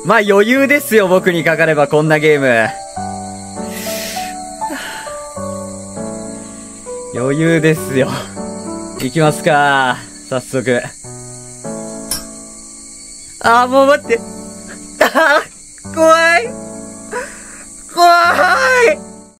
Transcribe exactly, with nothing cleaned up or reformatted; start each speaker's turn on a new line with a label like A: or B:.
A: まあ余裕ですよ、僕にかかればこんなゲーム。余裕ですよ。いきますか。早速。あー、もう待って。あー、怖い。怖い。